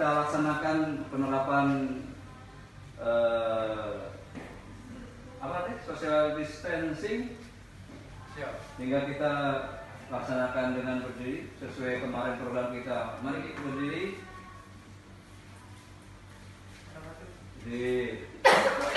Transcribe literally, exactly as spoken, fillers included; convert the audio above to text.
kita laksanakan penerapan eh, apa nih social distancing, hingga kita laksanakan dengan berdiri sesuai kemarin program kita. Mari kita berdiri. Di